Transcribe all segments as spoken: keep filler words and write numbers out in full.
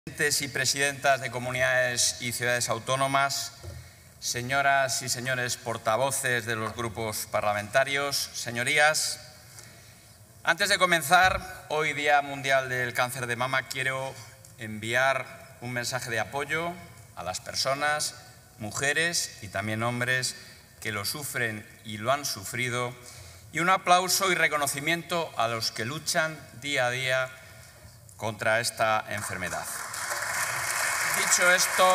Presidentes y presidentas de comunidades y ciudades autónomas, señoras y señores portavoces de los grupos parlamentarios, señorías, antes de comenzar, hoy Día Mundial del Cáncer de Mama, quiero enviar un mensaje de apoyo a las personas, mujeres y también hombres que lo sufren y lo han sufrido, y un aplauso y reconocimiento a los que luchan día a día contra esta enfermedad. Dicho esto,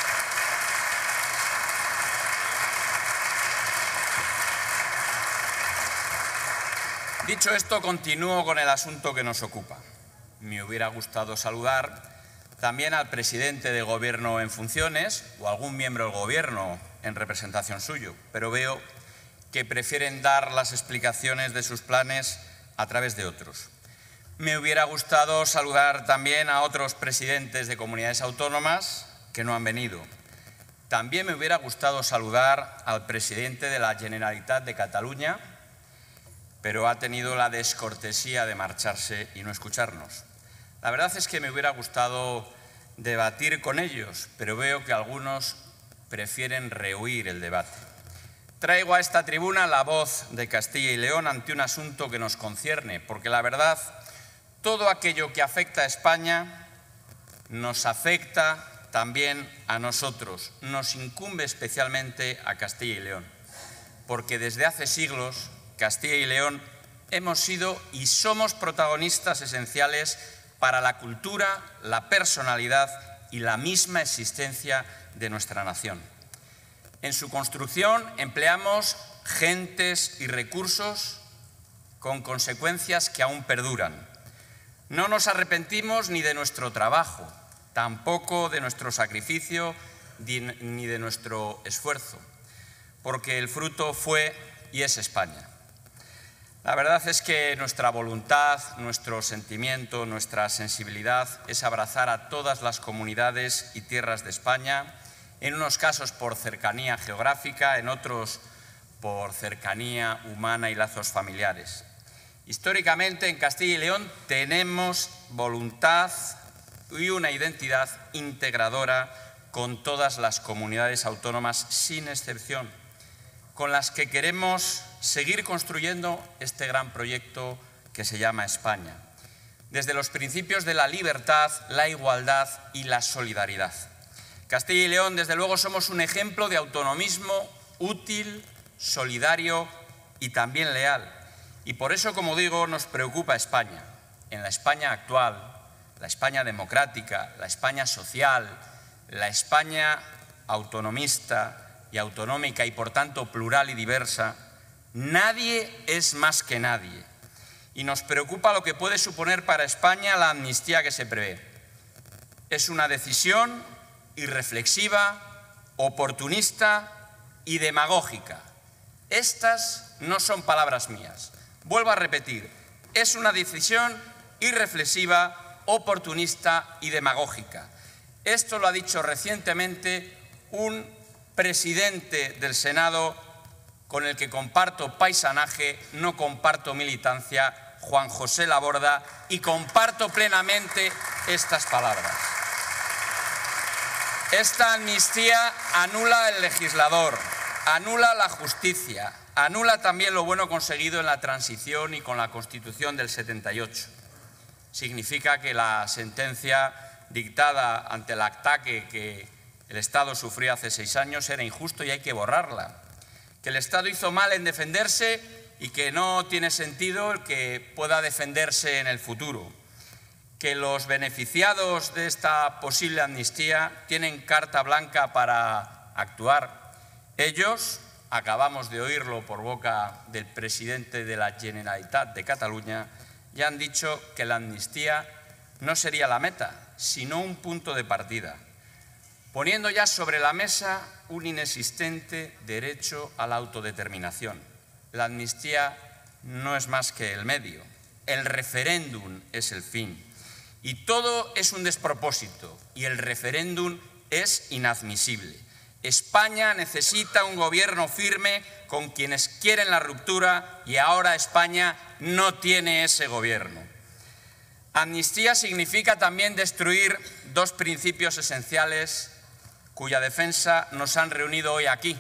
dicho esto, continúo con el asunto que nos ocupa. Me hubiera gustado saludar también al presidente de Gobierno en funciones o algún miembro del Gobierno en representación suyo, pero veo que prefieren dar las explicaciones de sus planes a través de otros. Me hubiera gustado saludar también a otros presidentes de comunidades autónomas que no han venido. También me hubiera gustado saludar al presidente de la Generalitat de Cataluña, pero ha tenido la descortesía de marcharse y no escucharnos. La verdad es que me hubiera gustado debatir con ellos, pero veo que algunos prefieren rehuir el debate. Traigo a esta tribuna la voz de Castilla y León ante un asunto que nos concierne, porque la verdad, todo aquello que afecta a España nos afecta también a nosotros, nos incumbe especialmente a Castilla y León, porque desde hace siglos Castilla y León hemos sido y somos protagonistas esenciales para la cultura, la personalidad y la misma existencia de nuestra nación. En su construcción empleamos gentes y recursos con consecuencias que aún perduran. No nos arrepentimos ni de nuestro trabajo, tampoco de nuestro sacrificio ni de nuestro esfuerzo, porque el fruto fue y es España. La verdad es que nuestra voluntad, nuestro sentimiento, nuestra sensibilidad es abrazar a todas las comunidades y tierras de España, en unos casos por cercanía geográfica, en otros por cercanía humana y lazos familiares. Históricamente, en Castilla y León tenemos voluntad y una identidad integradora con todas las comunidades autónomas, sin excepción, con las que queremos seguir construyendo este gran proyecto que se llama España, desde los principios de la libertad, la igualdad y la solidaridad. Castilla y León, desde luego, somos un ejemplo de autonomismo útil, solidario y también leal. Y por eso, como digo, nos preocupa España. En la España actual, la España democrática, la España social, la España autonomista y autonómica y, por tanto, plural y diversa, nadie es más que nadie. Y nos preocupa lo que puede suponer para España la amnistía que se prevé. Es una decisión irreflexiva, oportunista y demagógica. Estas no son palabras mías. Vuelvo a repetir, es una decisión irreflexiva, oportunista y demagógica. Esto lo ha dicho recientemente un presidente del Senado con el que comparto paisanaje, no comparto militancia, Juan José Laborda, y comparto plenamente estas palabras. Esta amnistía anula al legislador, anula la justicia, anula también lo bueno conseguido en la transición y con la Constitución del setenta y ocho. Significa que la sentencia dictada ante el ataque que el Estado sufrió hace seis años era injusto y hay que borrarla. Que el Estado hizo mal en defenderse y que no tiene sentido el que pueda defenderse en el futuro. Que los beneficiados de esta posible amnistía tienen carta blanca para actuar. Ellos, acabamos de oírlo por boca del presidente de la Generalitat de Cataluña, ya han dicho que la amnistía no sería la meta, sino un punto de partida, poniendo ya sobre la mesa un inexistente derecho a la autodeterminación. La amnistía no es más que el medio, el referéndum es el fin. Y todo es un despropósito y el referéndum es inadmisible. España necesita un gobierno firme con quienes quieren la ruptura y ahora España no tiene ese gobierno. Amnistía significa también destruir dos principios esenciales cuya defensa nos han reunido hoy aquí: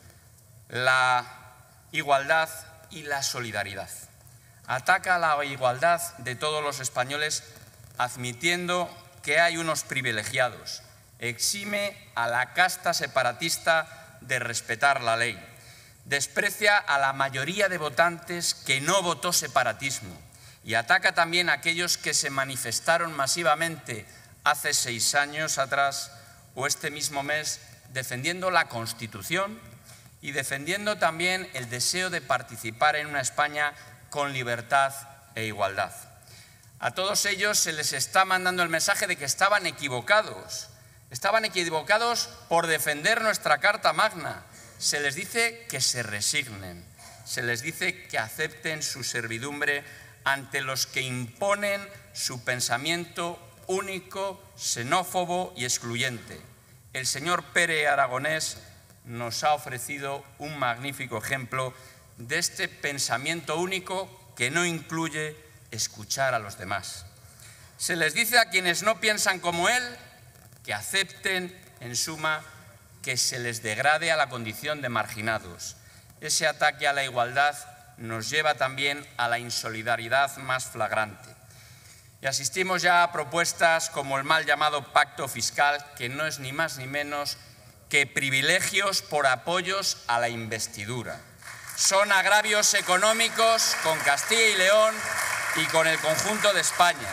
la igualdad y la solidaridad. Ataca la igualdad de todos los españoles admitiendo que hay unos privilegiados. Exime a la casta separatista de respetar la ley. Desprecia a la mayoría de votantes que no votó separatismo. Y ataca también a aquellos que se manifestaron masivamente hace seis años atrás o este mismo mes defendiendo la Constitución y defendiendo también el deseo de participar en una España con libertad e igualdad. A todos ellos se les está mandando el mensaje de que estaban equivocados. Estaban equivocados por defender nuestra Carta Magna. Se les dice que se resignen. Se les dice que acepten su servidumbre ante los que imponen su pensamiento único, xenófobo y excluyente. El señor Pere Aragonés nos ha ofrecido un magnífico ejemplo de este pensamiento único que no incluye escuchar a los demás. Se les dice a quienes no piensan como él que acepten, en suma, que se les degrade a la condición de marginados. Ese ataque a la igualdad nos lleva también a la insolidaridad más flagrante. Y asistimos ya a propuestas como el mal llamado pacto fiscal, que no es ni más ni menos que privilegios por apoyos a la investidura. Son agravios económicos con Castilla y León y con el conjunto de España.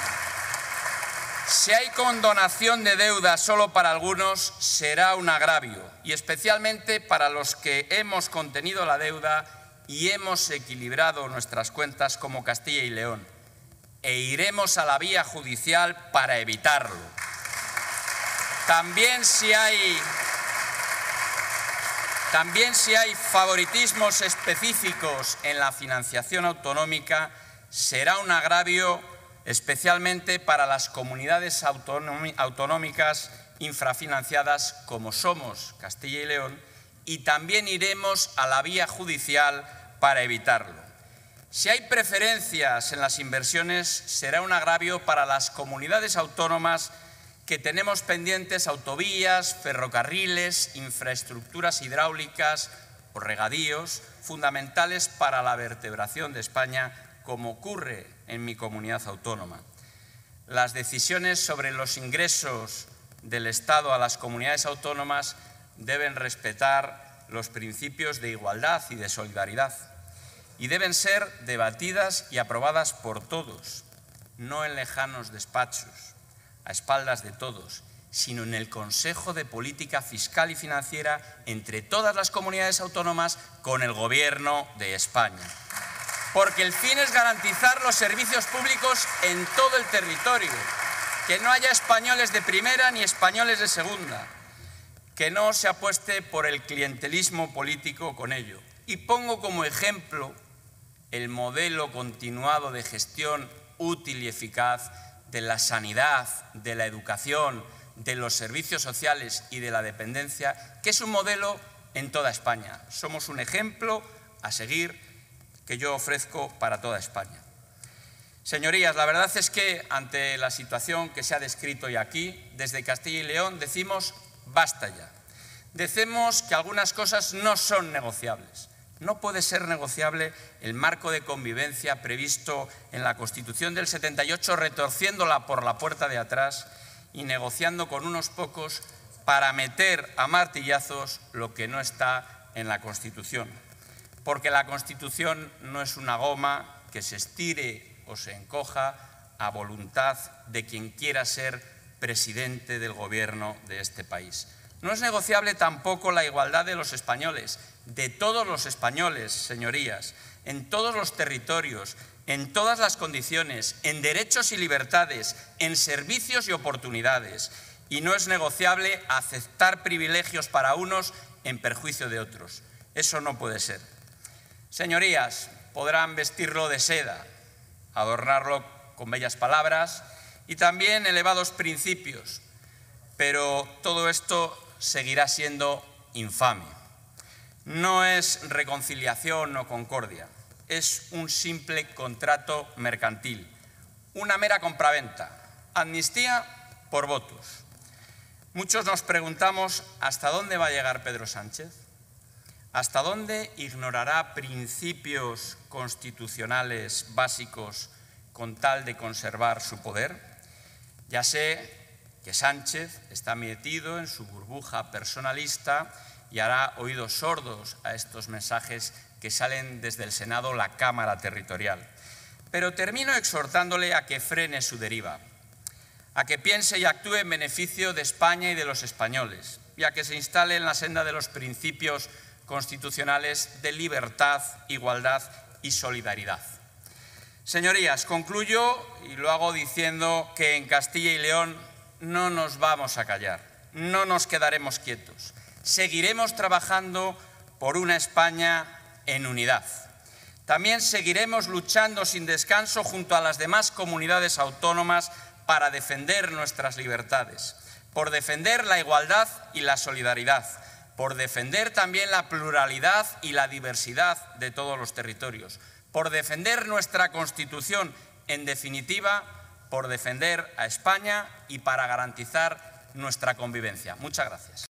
Si hay condonación de deuda solo para algunos, será un agravio, y especialmente para los que hemos contenido la deuda y hemos equilibrado nuestras cuentas como Castilla y León. E iremos a la vía judicial para evitarlo. También si hay, también si hay favoritismos específicos en la financiación autonómica, será un agravio especialmente para las comunidades autonómicas infrafinanciadas como somos Castilla y León, y también iremos a la vía judicial para evitarlo. Si hay preferencias en las inversiones, será un agravio para las comunidades autónomas que tenemos pendientes autovías, ferrocarriles, infraestructuras hidráulicas o regadíos fundamentales para la vertebración de España, como ocurre en mi comunidad autónoma. Las decisiones sobre los ingresos del Estado a las comunidades autónomas deben respetar los principios de igualdad y de solidaridad y deben ser debatidas y aprobadas por todos, no en lejanos despachos, a espaldas de todos, sino en el Consejo de Política Fiscal y Financiera entre todas las comunidades autónomas con el Gobierno de España. Porque el fin es garantizar los servicios públicos en todo el territorio, que no haya españoles de primera ni españoles de segunda, que no se apueste por el clientelismo político con ello. Y pongo como ejemplo el modelo continuado de gestión útil y eficaz de la sanidad, de la educación, de los servicios sociales y de la dependencia, que es un modelo en toda España. Somos un ejemplo a seguir que yo ofrezco para toda España. Señorías, la verdad es que ante la situación que se ha descrito hoy aquí, desde Castilla y León decimos basta ya. Decimos que algunas cosas no son negociables. No puede ser negociable el marco de convivencia previsto en la Constitución del setenta y ocho, retorciéndola por la puerta de atrás y negociando con unos pocos para meter a martillazos lo que no está en la Constitución. Porque la Constitución no es una goma que se estire o se encoja a voluntad de quien quiera ser presidente del Gobierno de este país. No es negociable tampoco la igualdad de los españoles, de todos los españoles, señorías, en todos los territorios, en todas las condiciones, en derechos y libertades, en servicios y oportunidades. Y no es negociable aceptar privilegios para unos en perjuicio de otros. Eso no puede ser. Señorías, podrán vestirlo de seda, adornarlo con bellas palabras y también elevados principios, pero todo esto seguirá siendo infame. No es reconciliación o concordia, es un simple contrato mercantil, una mera compraventa, amnistía por votos. Muchos nos preguntamos ¿hasta dónde va a llegar Pedro Sánchez? ¿Hasta dónde ignorará principios constitucionales básicos con tal de conservar su poder? Ya sé que Sánchez está metido en su burbuja personalista y hará oídos sordos a estos mensajes que salen desde el Senado, la Cámara Territorial. Pero termino exhortándole a que frene su deriva, a que piense y actúe en beneficio de España y de los españoles, y a que se instale en la senda de los principios constitucionales de libertad, igualdad y solidaridad. Señorías, concluyo y lo hago diciendo que en Castilla y León no nos vamos a callar, no nos quedaremos quietos. Seguiremos trabajando por una España en unidad. También seguiremos luchando sin descanso junto a las demás comunidades autónomas para defender nuestras libertades, por defender la igualdad y la solidaridad, por defender también la pluralidad y la diversidad de todos los territorios, por defender nuestra Constitución, en definitiva, por defender a España y para garantizar nuestra convivencia. Muchas gracias.